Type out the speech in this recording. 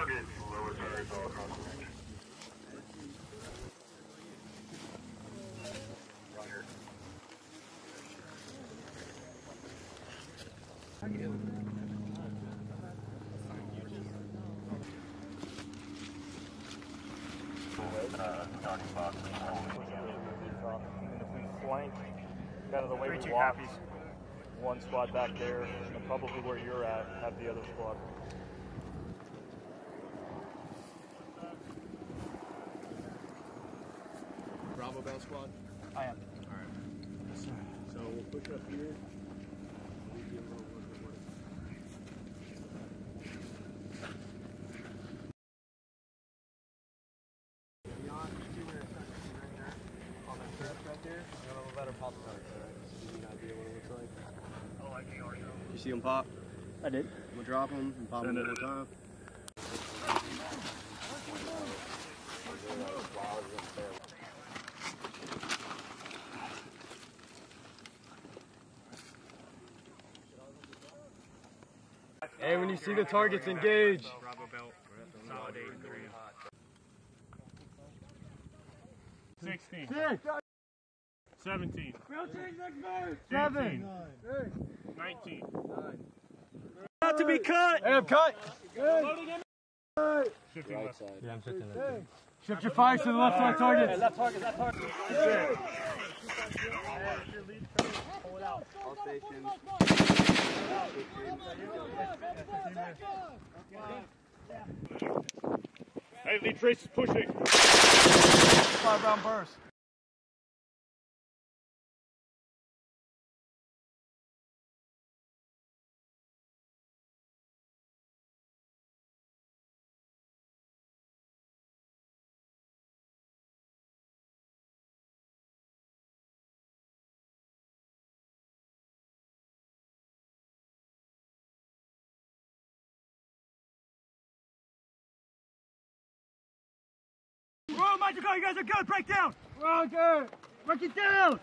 target, lower tires all across the range. Roger. Starting box. And if we flank kind of the way we walk, one squad back there, and probably where you're at, have the other squad. Bravo Bell squad? I am. Alright. Yes, sir. So we'll push up here. You see him pop? I did. I'm gonna drop him and pop him one more time. Hey, when you see the targets, engage. Bravo belt, solid 8-3. 16. 17. 18. 19. About to be cut. Hey, I'm cut. Shifting left. side. Yeah, I'm shifting left. Shift your fires to the left side target. Hey, left target, left target. All stations. Hey, lead trace is pushing. 5-round burst. Whoa, Magical, you guys are good. Break down. Roger. Break it down.